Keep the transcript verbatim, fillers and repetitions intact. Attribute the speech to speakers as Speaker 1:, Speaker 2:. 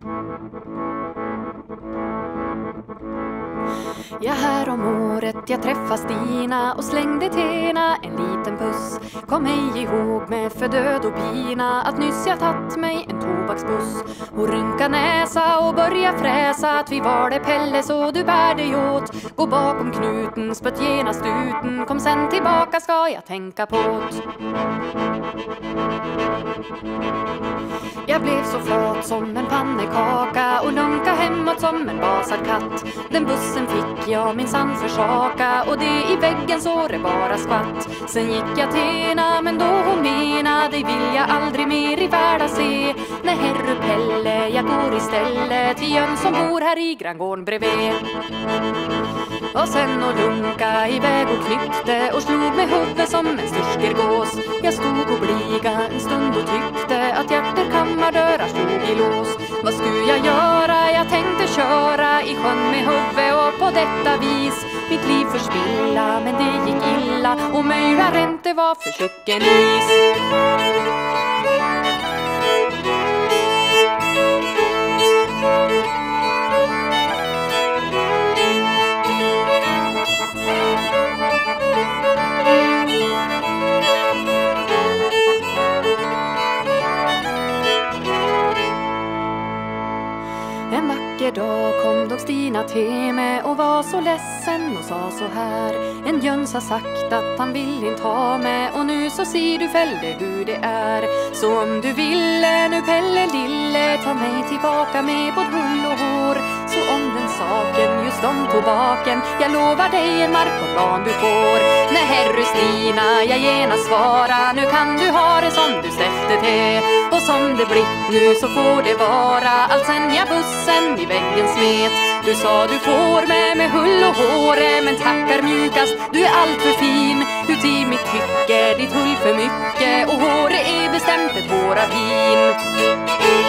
Speaker 1: Ja, här om året jag träffade Stina och slängde tena en liten puss. Kom ej ihåg med för död och pina att nyss jag tatt mig en tobaksbuss. Och rynka näsa och börja fräsa att vi var det Pelle så du bär dig åt. Gå bakom knuten, spött genast uten, kom sen tillbaka ska jag tänka på. Jag blev så flat som en pannekaka och lunka hemåt som en basad katt. Den bussen fick jag minsann försaka och det i väggen så det bara skvatt. Sen gick jag tena men då hon mena dig vill jag aldrig mer i världen se. Nej herre Pelle, jag går istället till Jön som bor här i granngården bredvid. Och sen och lunka iväg och knyckte och slog med huvudet som en styrskergås. Jag stod och bliga en stund och tyckte att hjärter kammardörrar stod i lås. Vad skulle jag göra? Jag tänkte köra i sjön med huvudet och på detta vis mitt liv förspilla, men det gick illa och möjliga ränte var för tjocken is. En vacker dag kom dock Stina till mig och var så ledsen och sa så här: en Jöns har sagt att han vill inte ha mig och nu så ser du fällde hur det är. Så om du ville nu Pelle lille ta mig tillbaka med både hull och hår. Så om den saken just om tobaken jag lovar dig en mark och plan du får. Nej herre Stina jag gärna svara nu kan du ha det som du ställde till. Och som det blivit nu så får det vara allt sen jag bussen i väggen smet. Du sa du får med med hull och håre men tackar mjukast du är allt för fin. Ut i mitt tycke ditt hull för mycket och håre är bestämt ett hår av hin.